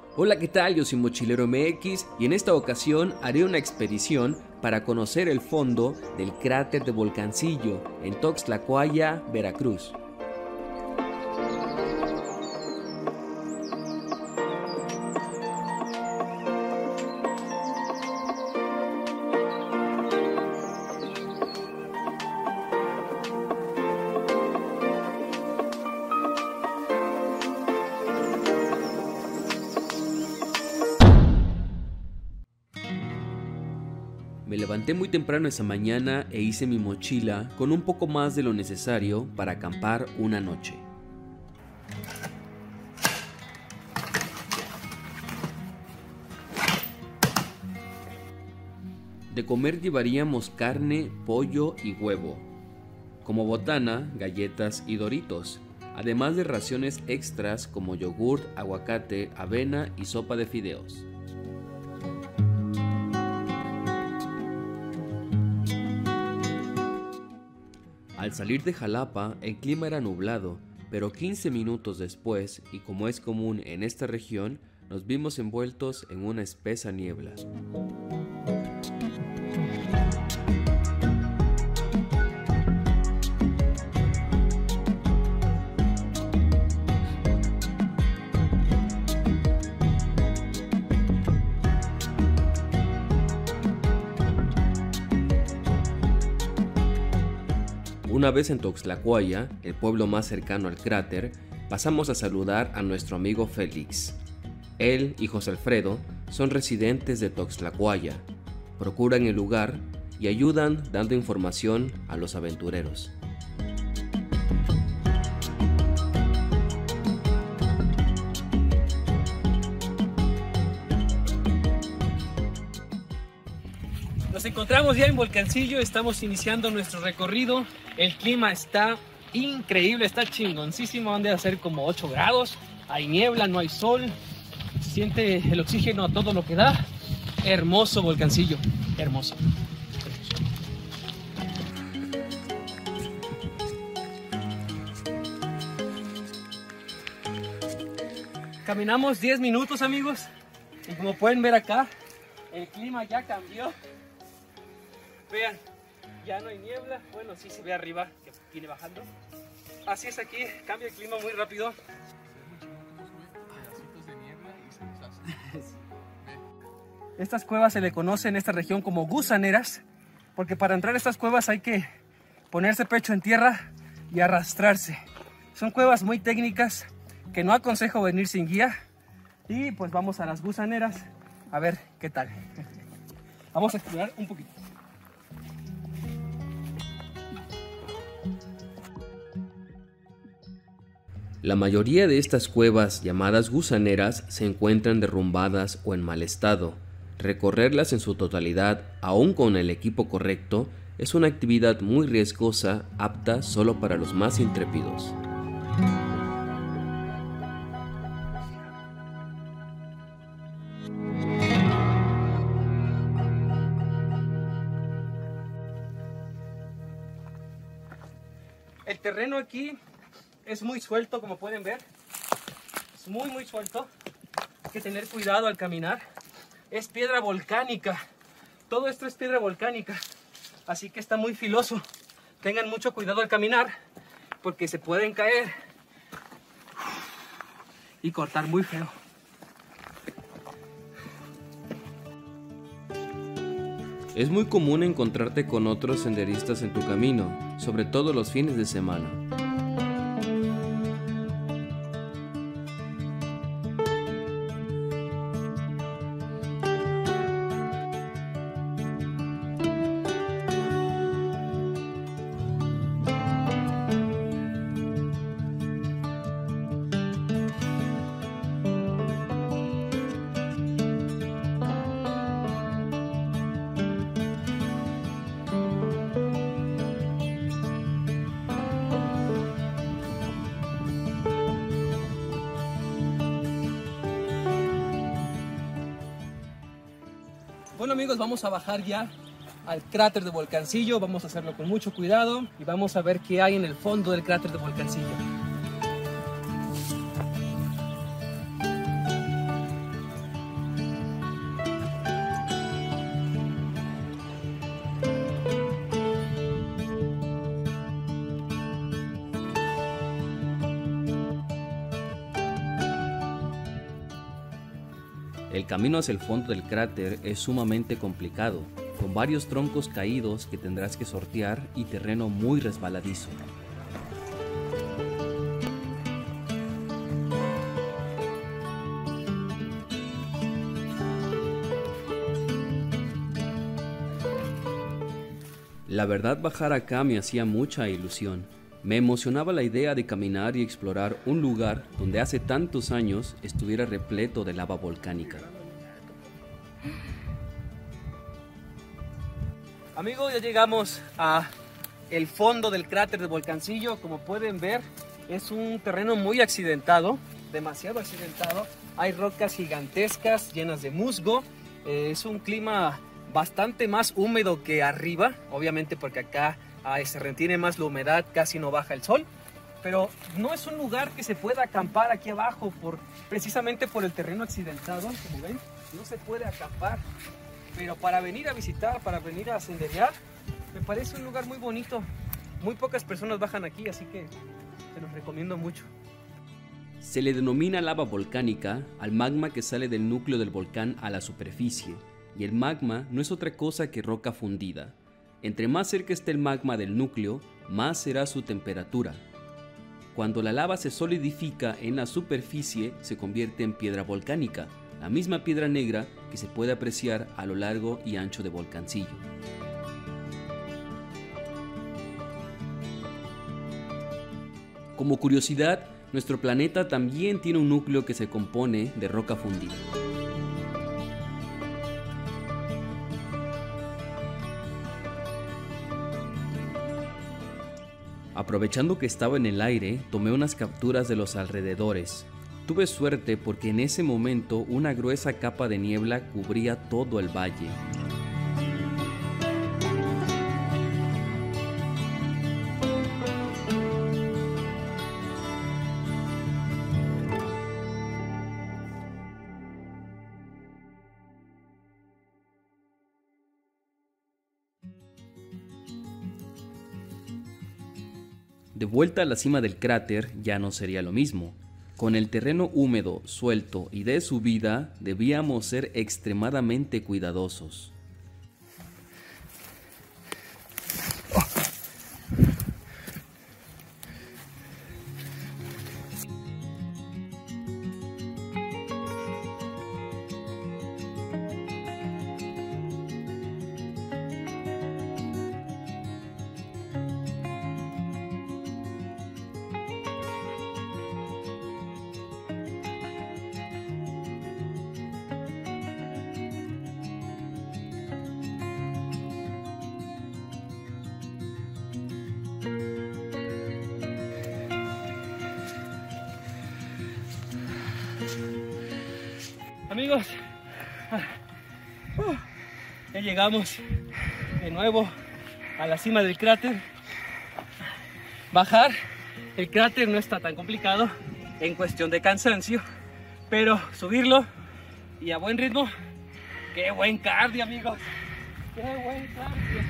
Hola, ¿qué tal? Yo soy Mochilero MX y en esta ocasión haré una expedición para conocer el fondo del cráter de Volcancillo en Tuxtlahuaya, Veracruz. Me levanté muy temprano esa mañana e hice mi mochila con un poco más de lo necesario para acampar una noche. De comer llevaríamos carne, pollo y huevo. Como botana, galletas y doritos, además de raciones extras como yogurt, aguacate, avena y sopa de fideos. Al salir de Jalapa, el clima era nublado, pero 15 minutos después, y como es común en esta región, nos vimos envueltos en una espesa niebla. Una vez en Tuxtlahuaya, el pueblo más cercano al cráter, pasamos a saludar a nuestro amigo Félix. Él y José Alfredo son residentes de Tuxtlahuaya, procuran el lugar y ayudan dando información a los aventureros. Nos encontramos ya en Volcancillo, estamos iniciando nuestro recorrido. El clima está increíble, está chingoncísimo, han de hacer como 8 grados, hay niebla, no hay sol, se siente el oxígeno a todo lo que da. Hermoso Volcancillo, hermoso. Caminamos 10 minutos, amigos, y como pueden ver acá, el clima ya cambió. Vean, ya no hay niebla. Bueno, sí se ve arriba que viene bajando. Así es aquí, cambia el clima muy rápido. Estas cuevas se le conoce en esta región como gusaneras, porque para entrar a estas cuevas hay que ponerse pecho en tierra y arrastrarse. Son cuevas muy técnicas que no aconsejo venir sin guía. Y pues vamos a las gusaneras a ver qué tal. Vamos a explorar un poquito. La mayoría de estas cuevas llamadas gusaneras se encuentran derrumbadas o en mal estado. Recorrerlas en su totalidad, aún con el equipo correcto, es una actividad muy riesgosa, apta solo para los más intrépidos. El terreno aquí es muy suelto, como pueden ver. Es muy suelto. Hay que tener cuidado al caminar. Es piedra volcánica. Todo esto es piedra volcánica. Así que está muy filoso. Tengan mucho cuidado al caminar, porque se pueden caer y cortar muy feo. Es muy común encontrarte con otros senderistas en tu camino, sobre todo los fines de semana. Bueno, amigos, vamos a bajar ya al cráter de Volcancillo. Vamos a hacerlo con mucho cuidado y vamos a ver qué hay en el fondo del cráter de Volcancillo. El camino hacia el fondo del cráter es sumamente complicado, con varios troncos caídos que tendrás que sortear y terreno muy resbaladizo. La verdad, bajar acá me hacía mucha ilusión. Me emocionaba la idea de caminar y explorar un lugar donde hace tantos años estuviera repleto de lava volcánica. Amigos, ya llegamos a el fondo del cráter de Volcancillo. Como pueden ver, es un terreno muy accidentado, demasiado accidentado. Hay rocas gigantescas llenas de musgo. Es un clima bastante más húmedo que arriba, obviamente porque acá se retiene más la humedad, casi no baja el sol. Pero no es un lugar que se pueda acampar aquí abajo, precisamente por el terreno accidentado. Como ven, no se puede acampar. Pero para venir a visitar, para venir a senderear, me parece un lugar muy bonito. Muy pocas personas bajan aquí, así que se los recomiendo mucho. Se le denomina lava volcánica al magma que sale del núcleo del volcán a la superficie, y el magma no es otra cosa que roca fundida. Entre más cerca esté el magma del núcleo, más será su temperatura. Cuando la lava se solidifica en la superficie, se convierte en piedra volcánica, la misma piedra negra que se puede apreciar a lo largo y ancho de Volcancillo. Como curiosidad, nuestro planeta también tiene un núcleo que se compone de roca fundida. Aprovechando que estaba en el aire, tomé unas capturas de los alrededores. Tuve suerte porque en ese momento una gruesa capa de niebla cubría todo el valle. De vuelta a la cima del cráter ya no sería lo mismo. Con el terreno húmedo, suelto y de subida, debíamos ser extremadamente cuidadosos. Amigos, ya llegamos de nuevo a la cima del cráter. Bajar el cráter no está tan complicado en cuestión de cansancio, pero subirlo y a buen ritmo, ¡qué buen cardio, amigos! ¡Qué buen cardio!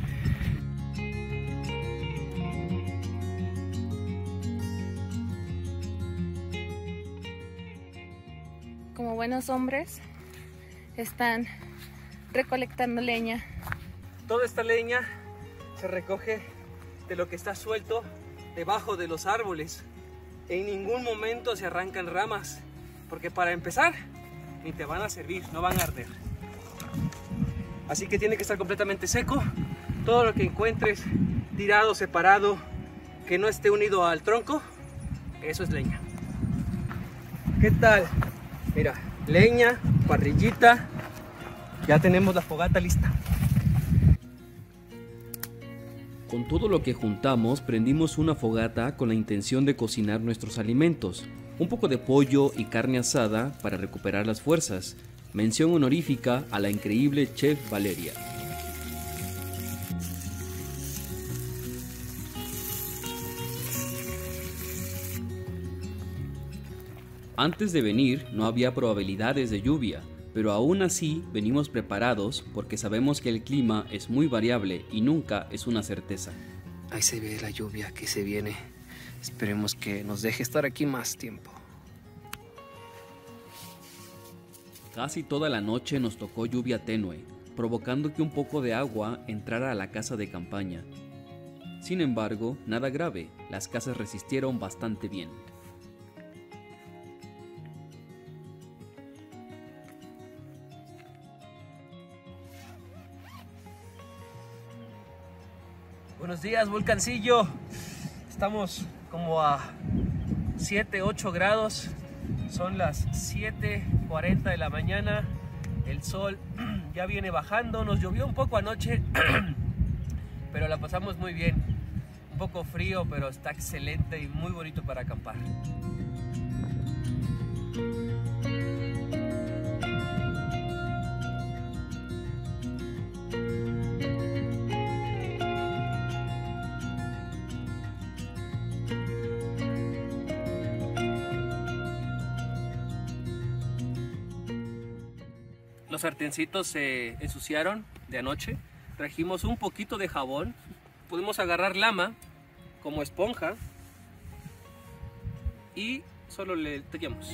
Como buenos hombres, están recolectando leña. Toda esta leña se recoge de lo que está suelto debajo de los árboles. En ningún momento se arrancan ramas, porque para empezar, ni te van a servir, no van a arder. Así que tiene que estar completamente seco. Todo lo que encuentres tirado, separado, que no esté unido al tronco, eso es leña. ¿Qué tal? Mira, leña, parrillita, ya tenemos la fogata lista. Con todo lo que juntamos, prendimos una fogata con la intención de cocinar nuestros alimentos. Un poco de pollo y carne asada para recuperar las fuerzas. Mención honorífica a la increíble chef Valeria. Antes de venir no había probabilidades de lluvia, pero aún así venimos preparados porque sabemos que el clima es muy variable y nunca es una certeza. Ahí se ve la lluvia que se viene. Esperemos que nos deje estar aquí más tiempo. Casi toda la noche nos tocó lluvia tenue, provocando que un poco de agua entrara a la casa de campaña. Sin embargo, nada grave, las casas resistieron bastante bien. Buenos días, Volcancillo. Estamos como a 7, 8 grados. Son las 7:40 de la mañana. El sol ya viene bajando. Nos llovió un poco anoche, pero la pasamos muy bien. Un poco frío, pero está excelente y muy bonito para acampar. Los sartencitos se ensuciaron de anoche. Trajimos un poquito de jabón. Pudimos agarrar lama como esponja y solo le tallamos.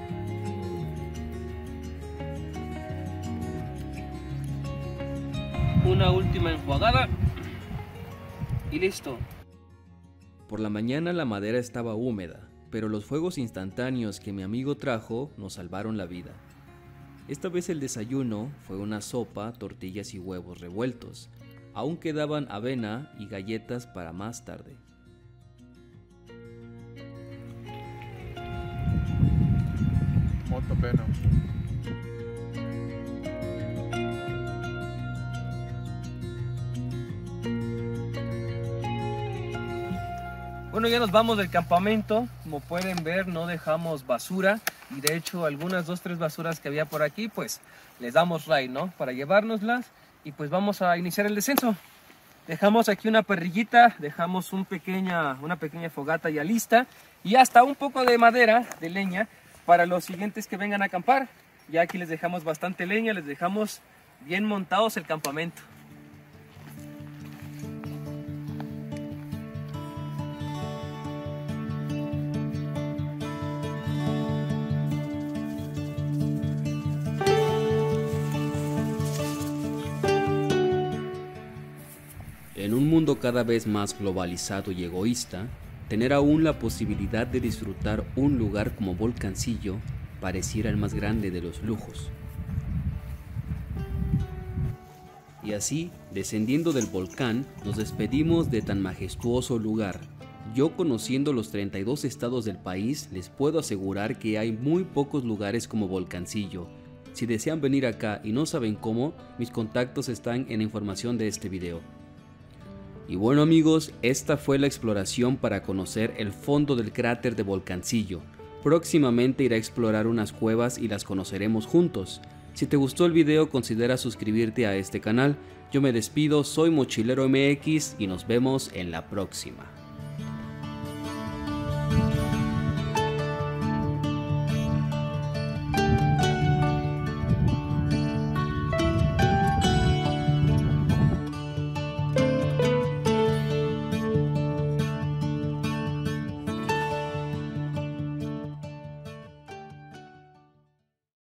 Una última enjuagada y listo. Por la mañana la madera estaba húmeda, pero los fuegos instantáneos que mi amigo trajo nos salvaron la vida. Esta vez el desayuno fue una sopa, tortillas y huevos revueltos. Aún quedaban avena y galletas para más tarde. Molto bene. Bueno, ya nos vamos del campamento. Como pueden ver, no dejamos basura. Y de hecho, algunas 2, 3 basuras que había por aquí, pues les damos ride, ¿no? Para llevárnoslas. Y pues vamos a iniciar el descenso. Dejamos aquí una parrillita, dejamos una pequeña fogata ya lista. Y hasta un poco de madera, de leña, para los siguientes que vengan a acampar. Ya aquí les dejamos bastante leña, les dejamos bien montados el campamento. En un mundo cada vez más globalizado y egoísta, tener aún la posibilidad de disfrutar un lugar como Volcancillo pareciera el más grande de los lujos. Y así, descendiendo del volcán, nos despedimos de tan majestuoso lugar. Yo, conociendo los 32 estados del país, les puedo asegurar que hay muy pocos lugares como Volcancillo. Si desean venir acá y no saben cómo, mis contactos están en la información de este video. Y bueno amigos, esta fue la exploración para conocer el fondo del cráter de Volcancillo. Próximamente iré a explorar unas cuevas y las conoceremos juntos. Si te gustó el video, considera suscribirte a este canal. Yo me despido, soy Mochilero MX y nos vemos en la próxima.